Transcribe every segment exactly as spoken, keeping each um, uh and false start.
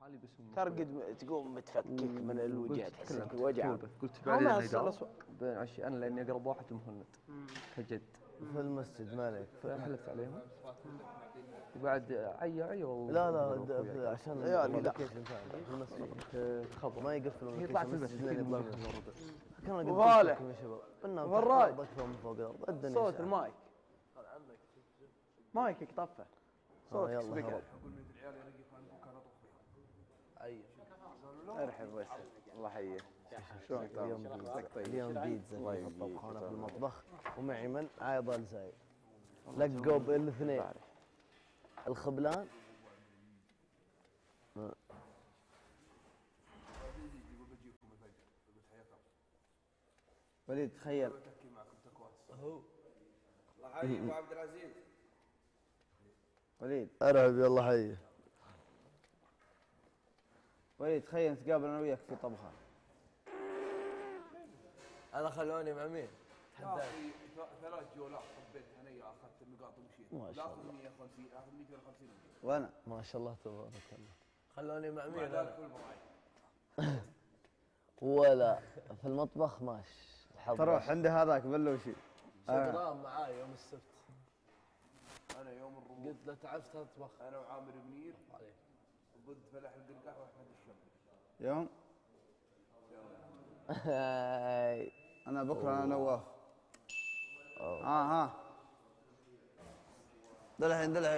ترقد تقوم متفكك من الوجه، تحس وجع. قلت بعدين نداء بين عشي انا لاني اقرب واحد مهند كجد في المسجد مالك حلفت عليهم وبعد عي عي والله. لا لا عشان اللوكيشن ثاني في المسجد خبر ما يقفلون. هي طلعت المسجد كانوا وغالح يا شباب قلنا فراج اكثر من فوق الارض الدنيا صوت المايك مايكك طفه صوتك سبيكر. اي ارحب بس الله يحييك. شلونك؟ اليوم بيتزا في الطبخ وانا في المطبخ ومعي من عايض الزايد لقوا بالاثنين الخبلان وليد تخيل هو الله حيك ابو عبد العزيز. وليد ارحب يلا حيه. وليد تخيل نتقابل انا وياك في طبخه. انا خلوني مع مين؟ يا اخي ثلاث جولات طبيت هنيه اخذت النقاط ومشيت. ما شاء لا الله. مية وخمسين اخذ مئتين وخمسين. وانا ما شاء الله تبارك الله. خلوني مع مين؟ وبعد ذلك بالبراعي. ولا في المطبخ ماش الحظ تروح عند هذاك بلوشي شكران معاي يوم السبت. انا يوم الربوع قلت له تعبت اطبخ. انا وعامر منير وضد فلاح القرقاح واحمد الشمري. يوم انا بكره انا نواف. اه ها دلحين دلحين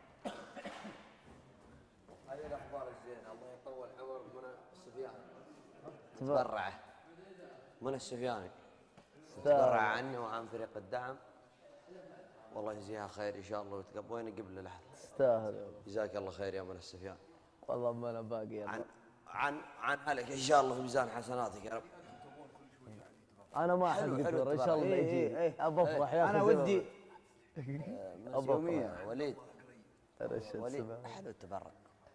هذه الاخبار الزينه. الله يطول عمر منى السفياني تبرع تبرع منى السفياني تبرع عني وعن فريق الدعم. والله يجزيها خير ان شاء الله وتقبل وين قبل لحد. تستاهل جزاك الله خير يا منى السفياني. والله ما انا باقي عن عن عن عليك ان شاء الله في ميزان حسناتك يا رب. انا ما احب قدر ان شاء الله يجي ابى افرح يا اخي. انا ودي يوميا وليد ارشد وليد حلو التبرع.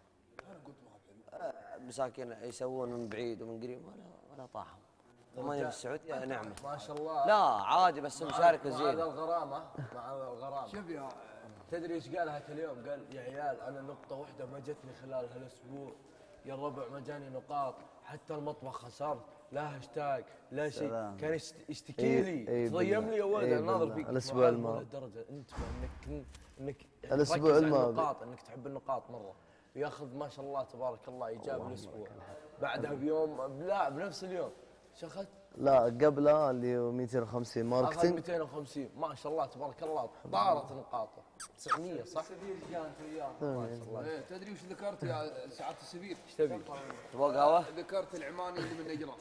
مساكين يسوون من بعيد ومن قريب ولا ولا طاحوا. ثمانية في السعودية نعمة ما شاء الله. لا عادي بس مشاركة مع زين. الغرامة مع الغرامة. شوف يا تدري ايش قالها اليوم؟ قال يا عيال انا نقطة واحدة ما جتني خلال هالاسبوع، يا الربع ما جاني نقاط، حتى المطبخ خسرت، لا هاشتاج لا شيء، كان يشتكي لي تضيم لي يا ولد انا ناظر فيك الاسبوع الماضي الدرجة انت انك انك الاسبوع الماضي النقاط انك تحب النقاط مرة، وياخذ ما شاء الله تبارك الله ايجاب الاسبوع. بعدها بيوم لا بنفس اليوم شخت لا قبله اللي هو مئتين وخمسين اخذ ماركتينج مئتين وخمسين ما شاء الله تبارك الله طارت نقاطه تسعمية صح؟ سفير كانت وياه. ما شاء الله. تدري وش ذكرت يا سعاده السفير؟ ايش تبي؟ تبغى قهوة؟ ذكرت العماني اللي من نجران.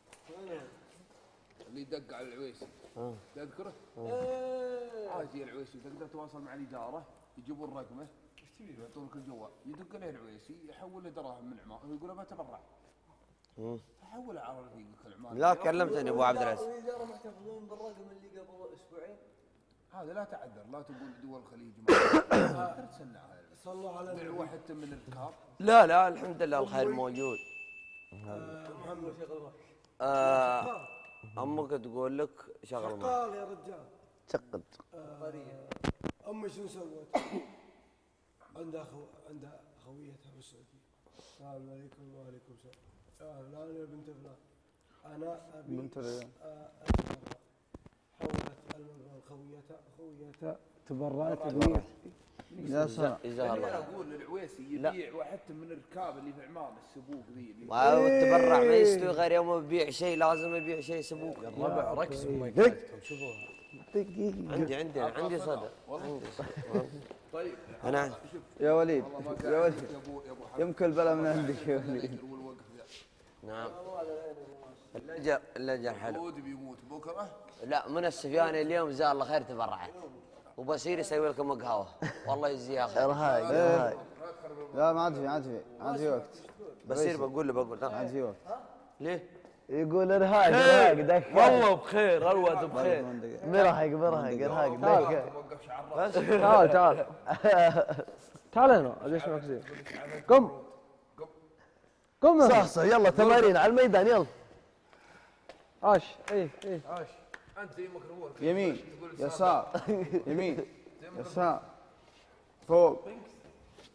اللي يدق على العويسي. تذكره؟ عادي العويسي تقدر تواصل مع الاداره يجيبون رقمه يعطونك الجوال يدق عليه العويسي يحول له دراهم من عمان ويقول له بتبرع. حولها على رفيقك العماني. لا كلمتني ابو عبد العزيز. الاداره محتفظين بالرقم اللي قبل اسبوعين. هذا لا تعذر لا تقول دول الخليج ما تسنعها. صلوا على دعوه حتى من الركاب. لا لا الحمد لله الخير موجود. محمد شغل آه امك تقول لك شغل ما قال يا رجال شقد امي شو سوت؟ عندها اخو عندها خويتها بالسعوديه. السلام عليكم وعليكم السلام. يا فلان يا بنت فلان انا ابي بنت فلان. اتبرع. حولت المبلغ خويتها خويتها تبرعت بي. يا سلام. جزاه الله انا خير. اقول العويسي يبيع وحتى من الركاب اللي في عمان السبوق ذي اللي والتبرع ما يستوي غير يوم يبيع شيء لازم يبيع شيء سبوق. الربع ركزوا مايكاتكم شوفوها. عندي عندي عندي صدر عندي صدر. طيب انا يا وليد يا وليد يا ابو يا ابو حمد يمكن البلا من عندك يا وليد. والوقف ذا. نعم اللجر اللجر حلو. عود بيموت بكره. لا من السفياني اليوم جزاه الله خير تبرعت وبصير يسوي لكم قهوه والله يجزيها خير. ارهاق ارهاق لا ما عاد في ما عاد في ما عاد في وقت. بصير بقول له بقول ما لا عاد في وقت. ليه؟ يقول ارهاق ارهاق دكر والله بخير الواد بخير. مرهق مرهق ارهاق دكر وقف شعر بس تعال تعال تعال هنا ليش ما كثير قم قم صحصح يلا تمارين على الميدان يلا. عاش ايه ايه عاش انت يمك نورك يمين يسار يمين يسار فوق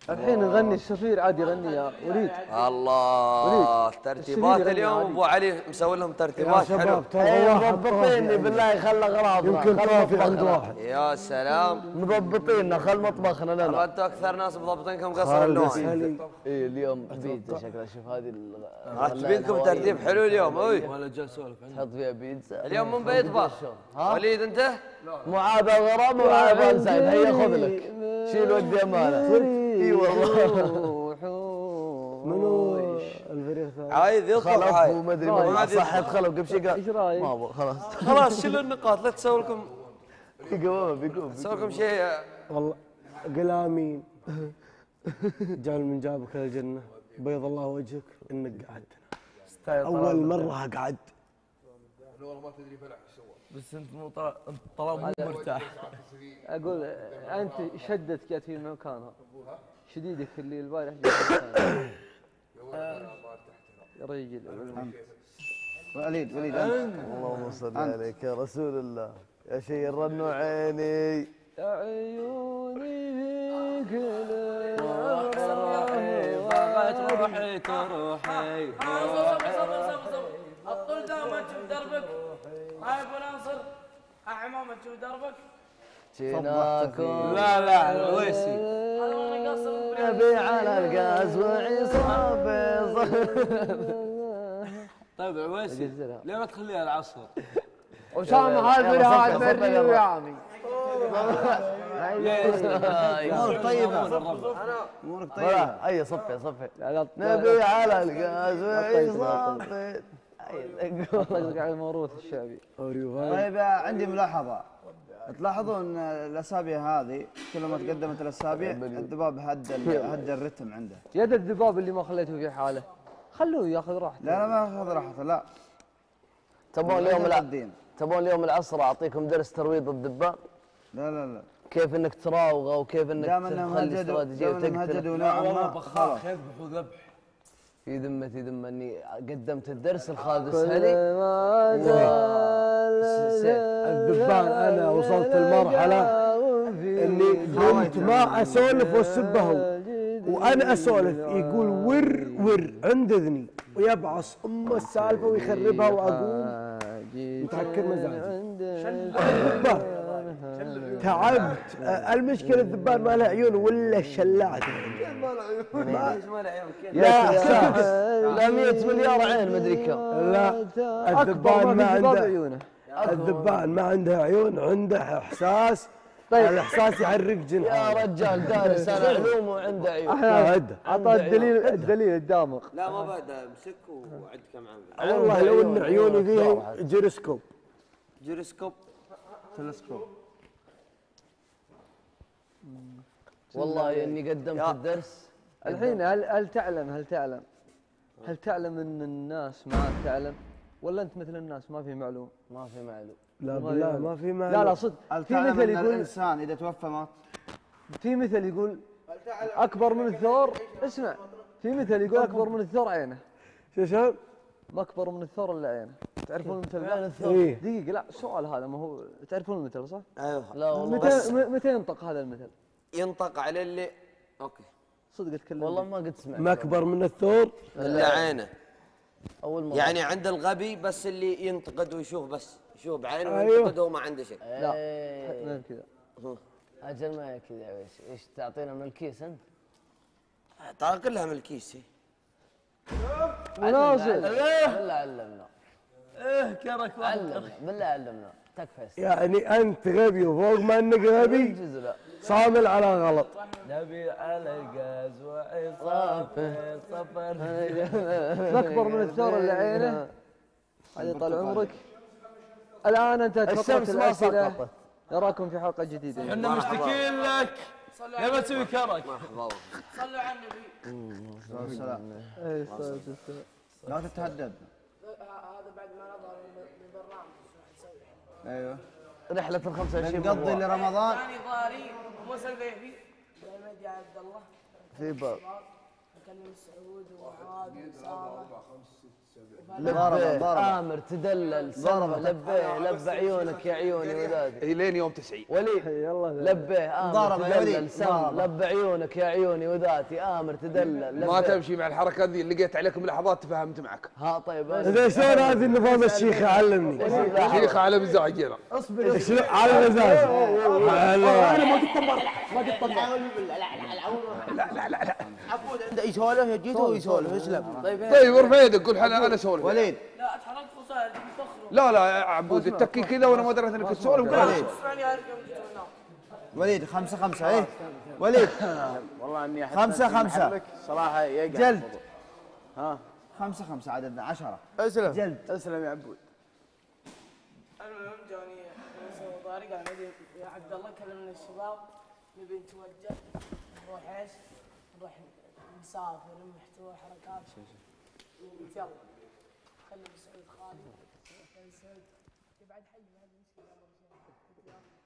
الحين نغني السفير عاد يغني يا وليد. الله ترتيبات السفير اليوم يغني ابو علي مسوي لهم ترتيبات حلوه. ايوه مضبطيني بالله خل اغراضنا. يمكن كافي عند واحد. يا سلام مضبطينا خل مطبخنا لنا. انتوا اكثر ناس مضبطينكم قصر اللون. اي اليوم بيتزا شكلها. شوف هذه مرتبينكم ترتيب حلو اليوم. اوي ولا جالس اسولف عنه. تحط فيها بيتزا. اليوم من بيطبخ وليد انت؟ معاذ غرام ومعاذ انسان. هيا خذ لك شيل ودي امانه. اي والله منو الفريق الثاني؟ عايز يطبخ خلف عايز وما ادري ما ما عاد صحت خلف قبل شيء قال ايش رايك؟ ما ابغى خلاص. خلاص شيلوا النقاط لا تسوي لكم بيقوم بيقوم تسوي لكم شيء. والله قل امين. جعل من جابك الجنه بيض الله وجهك انك قعدت. اول مره قعدت. والله ما تدري بلع ايش سوى. بس انت مو طلع انت طلع مو مرتاح. اقول انت شدتك جت في مكانها. شديدك اللي البارح جت في مكانها. يا رجل وليد وليد أنت. اللهم صل عليك يا رسول الله. يا شي الرنو عيني يا عيوني فيك روحي بغيت روحي تروحي. صبر صبر صبر صبر الطول ذا ما تشوف دربك. هاي ابو ناصر عمامه تشوف دربك. جيناكم لا لا الويسي. هذا والله قصر نبي على الغاز وعصابه. طيب عويسي ليه ما تخليها العصر؟ اسامه هذا هذا مري يا عمي. امورك طيبه. امورك طيبه. اي صفي صفي. نبي على الغاز وعصابه. طقطق على الموروث الشعبي. طيب عندي ملاحظه. تلاحظون الاسابيع هذه كل ما تقدمت الاسابيع الذباب هد هد الرتم عنده. يد الذباب اللي ما خليته في حاله خلوه ياخذ راحته. لا لا ما اخذ راحته لا. تبون اليوم الع... الدين. تبون اليوم العصر اعطيكم درس ترويض الذبان. لا لا لا. كيف انك تراوغه وكيف انك دام انهم تخلي هجدوا استراتيجيه دام انهم هجدوا وتقتله. نوعا ما بخاخ يذبحوا ذبح. في ذمتي ذمه اني قدمت الدرس لخالد السهلي. الذبان انا وصلت المرحله اني كنت ما اسولف واسبه هو. وانا اسولف يقول ور ور عند اذني ويبعص ام السالفه ويخربها واقوم متعكر مزاجي. تعبت. المشكله الذبان ما له عيون ولا الشلاعه. لا احساس. لا مئة مليار عين مدري كم. لا الذبان ما عنده الذبان ما عنده عيون عنده احساس. طيب الاحساس يحرك جنحه. يا رجال دارس انا علوم وعنده عيون. اعطى الدليل الدليل الدامغ. لا ما بعد امسك وعد كم عام. والله لو ان عيوني فيها جيروسكوب. جيروسكوب تلسكوب. والله اني قدمت الدرس. الحين هل هل تعلم هل تعلم هل تعلم ان الناس ما تعلم ولا انت مثل الناس ما في معلوم؟ ما في معلوم. لا بالله ما في معلوم. لا لا صدق. في مثل يقول الانسان اذا توفى مات. في مثل يقول اكبر من الثور. اسمع في مثل يقول اكبر من الثور عينه. شو شو؟ ما اكبر من الثور الا عينه. تعرفون المثل ذا؟ إيه؟ دقيقة لا سؤال هذا ما هو تعرفون المثل صح؟ ايوه. لا والله متى متى ينطق هذا المثل؟ ينطق على اللي اوكي صدق اتكلم. والله ما قد سمعت. ما اكبر من الثور الا عينه. اول مرة. يعني عند الغبي بس اللي ينتقد ويشوف بس يشوف بعينه أيوه. وينتقد وهو ما عنده شيء. لا ما هي كذا. اجل ما هي كذا يا ويش. ايش تعطينا من الكيس انت؟ ترى كلها من الكيس. مناصر. بالله علمنا. ايه كرك علمنا بالله علمنا. تكفى. يعني انت غبي وفوق ما انك غبي صامل على غلط. نبي على الغاز وعصابه صفر. ما اكبر من الثور اللي عينه. هذه طال عمرك. الان انت الشمس ما سقطت. نراكم في حلقه جديده. احنا مشتكين لك. ليه ما تسوي كرك؟ صلوا على النبي. السلام. اي الصلاه والسلام. لا تتهدد. هذا بعد ما نظهر من البرنامج نسوي. ايوه. رحلة ال خمسة وعشرين نقضي لرمضان. ثاني ضاري ومسلفه في الميديا عبد الله. في باب. اكلم سعود ومعاذ واسامه لبيه آمر تدلل سلمى لبيه لب عيونك يا عيوني وذاتي اي لين يوم تسعين وليد لبيه آمر تدلل سلمى لب عيونك يا عيوني وذاتي آمر تدلل ما تمشي مع الحركه ذي اللي لقيت عليك بلحظات تفهمت معك. ها طيب زين شلون هذه النظام الشيخه علمني. شيخ على مزاج انا. اصبر شلون على مزاج. انا ما قد طمرت ما قد طمرت. لا لا لا لا عبود عنده يسولف جيته ويسولف اسلم. طيب طيب ارفع يدك قول انا انا اسولف. وليد لا اتحركت وصاير تفخر. لا لا يا عبود التكي كذا وانا ما دريت انك تسولف. اسمعني يا رجال وليد خمسة خمسة ايه وليد والله اني احس خمسة إن خمسة. محبك صراحه يقع جلد. الموضوع. ها خمسة خمسة عددنا عشرة. اسلم جلد. اسلم يا عبود. المهم جاني نسوي طارق على مدي يا عبد الله كلمنا الشباب نبي نتوجه نروح ايش؟ نروح نسافر محتوى حركات قلت يلا خلي سعود خالد خلي سعود يبعد حي ما هذه مشكله